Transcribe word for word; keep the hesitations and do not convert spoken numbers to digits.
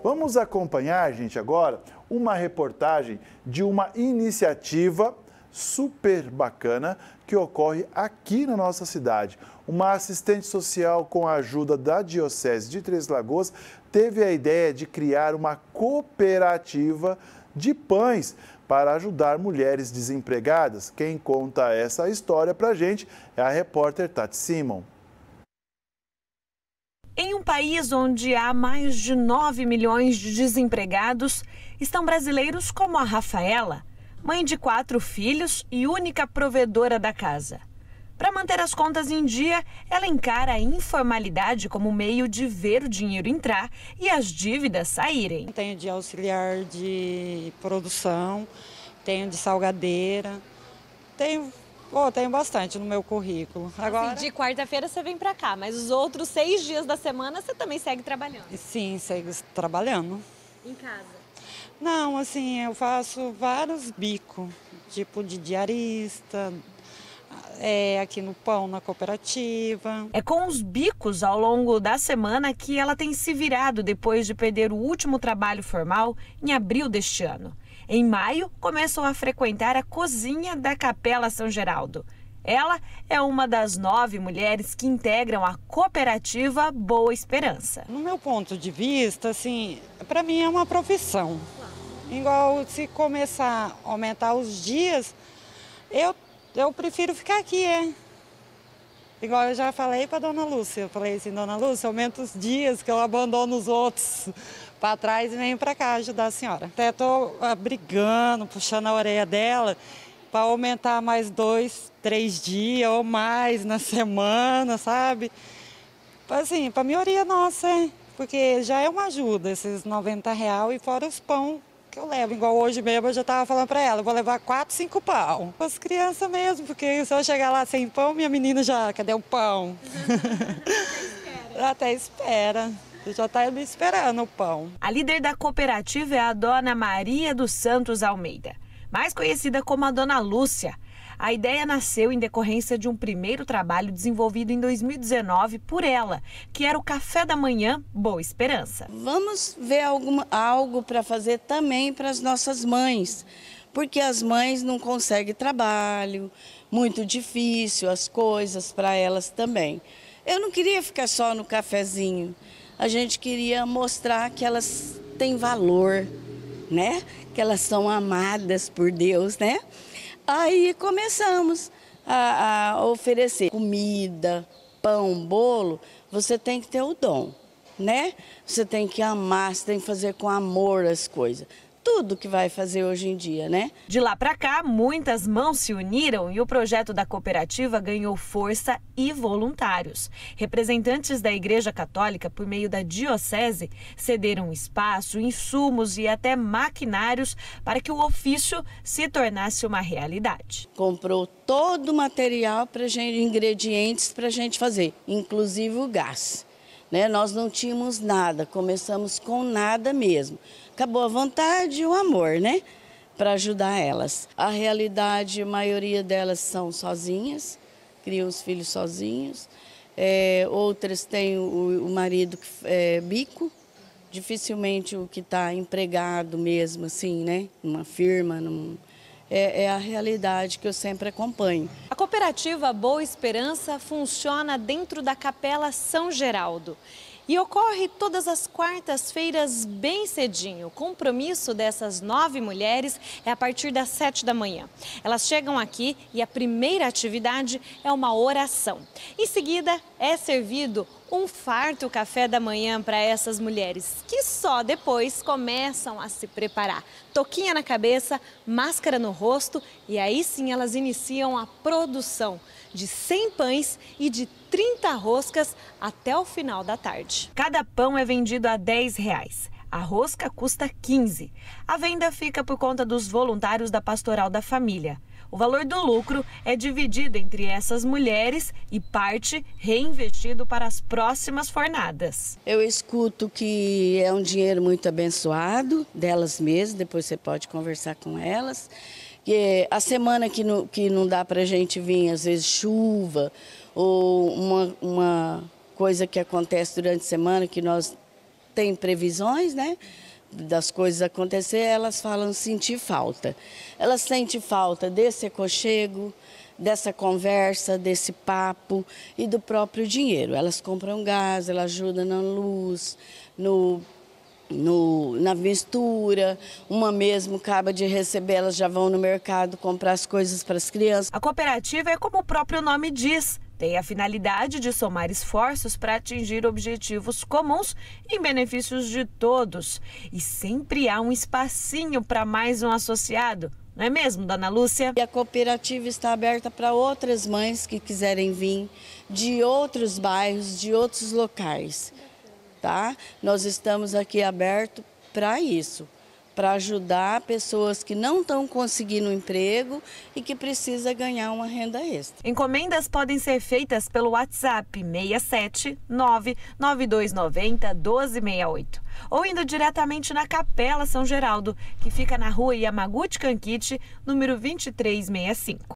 Vamos acompanhar, gente, agora uma reportagem de uma iniciativa super bacana que ocorre aqui na nossa cidade. Uma assistente social, com a ajuda da Diocese de Três Lagoas, teve a ideia de criar uma cooperativa de pães para ajudar mulheres desempregadas. Quem conta essa história para a gente é a repórter Tati Simon. Em um país onde há mais de nove milhões de desempregados, estão brasileiros como a Rafaela, mãe de quatro filhos e única provedora da casa. Para manter as contas em dia, ela encara a informalidade como meio de ver o dinheiro entrar e as dívidas saírem. Tenho de auxiliar de produção, tenho de salgadeira, tenho, oh, tenho bastante no meu currículo. Agora, assim, de quarta-feira você vem para cá, mas os outros seis dias da semana você também segue trabalhando? Sim, segue trabalhando. Em casa? Não, assim, eu faço vários bicos, tipo de diarista, é, aqui no pão, na cooperativa. É com os bicos ao longo da semana que ela tem se virado depois de perder o último trabalho formal em abril deste ano. Em maio, começou a frequentar a cozinha da Capela São Geraldo. Ela é uma das nove mulheres que integram a cooperativa Boa Esperança. No meu ponto de vista, assim, para mim é uma profissão. Igual se começar a aumentar os dias, eu, eu prefiro ficar aqui, é. Igual eu já falei para dona Lúcia, eu falei assim, dona Lúcia, aumenta os dias que eu abandono os outros para trás e venho para cá ajudar a senhora. Até estou brigando, puxando a orelha dela para aumentar mais dois, três dias ou mais na semana, sabe? Assim, para a maioria nossa, é. Porque já é uma ajuda, esses noventa reais e fora os pão que eu levo. Igual hoje mesmo eu já estava falando para ela, eu vou levar quatro, cinco pão. Com as crianças mesmo, porque se eu chegar lá sem pão, minha menina já, cadê o pão? Até espera. Já está me esperando o pão. A líder da cooperativa é a dona Maria dos Santos Almeida, mais conhecida como a dona Lúcia. A ideia nasceu em decorrência de um primeiro trabalho desenvolvido em dois mil e dezenove por ela, que era o Café da Manhã Boa Esperança. Vamos ver alguma, algo para fazer também para as nossas mães, porque as mães não conseguem trabalho, muito difícil as coisas para elas também. Eu não queria ficar só no cafezinho, a gente queria mostrar que elas têm valor, né? Que elas são amadas por Deus, né? Aí começamos a, a oferecer comida, pão, bolo. Você tem que ter o dom, né? Você tem que amar, você tem que fazer com amor as coisas. Tudo que vai fazer hoje em dia, né? De lá para cá, muitas mãos se uniram e o projeto da cooperativa ganhou força e voluntários. Representantes da Igreja Católica, por meio da Diocese, cederam espaço, insumos e até maquinários para que o ofício se tornasse uma realidade. Comprou todo o material, para gente, ingredientes para a gente fazer, inclusive o gás. Né? Nós não tínhamos nada, começamos com nada mesmo. Acabou a vontade e o amor, né? Para ajudar elas. A realidade, a maioria delas são sozinhas, criam os filhos sozinhos. É, outras têm o, o marido que é bico, dificilmente o que está empregado mesmo, assim, né? Numa firma, num... É, é a realidade que eu sempre acompanho. A cooperativa Boa Esperança funciona dentro da Capela São Geraldo e ocorre todas as quartas-feiras bem cedinho. O compromisso dessas nove mulheres é a partir das sete da manhã. Elas chegam aqui e a primeira atividade é uma oração. Em seguida, é servido um farto café da manhã para essas mulheres, que só depois começam a se preparar. Toquinha na cabeça, máscara no rosto e aí sim elas iniciam a produção de cem pães e de trinta roscas até o final da tarde. Cada pão é vendido a dez reais. A rosca custa quinze. A venda fica por conta dos voluntários da Pastoral da Família. O valor do lucro é dividido entre essas mulheres e parte reinvestido para as próximas fornadas. Eu escuto que é um dinheiro muito abençoado delas mesmas, depois você pode conversar com elas. Que a semana que não, que não dá para a gente vir, às vezes chuva, ou uma, uma coisa que acontece durante a semana que nós tem previsões, né, das coisas acontecer, elas falam sentir falta. Elas sentem falta desse aconchego, dessa conversa, desse papo e do próprio dinheiro. Elas compram gás, elas ajudam na luz, no, no, na mistura. Uma mesmo acaba de receber, elas já vão no mercado comprar as coisas para as crianças. A cooperativa é como o próprio nome diz. Tem a finalidade de somar esforços para atingir objetivos comuns em benefícios de todos. E sempre há um espacinho para mais um associado. Não é mesmo, dona Lúcia? E a cooperativa está aberta para outras mães que quiserem vir de outros bairros, de outros locais, tá? Nós estamos aqui abertos para isso, para ajudar pessoas que não estão conseguindo um emprego e que precisam ganhar uma renda extra. Encomendas podem ser feitas pelo WhatsApp seis sete nove nove dois nove zero um dois seis oito ou indo diretamente na Capela São Geraldo, que fica na rua Yamaguchi Kankichi, número vinte e três sessenta e cinco.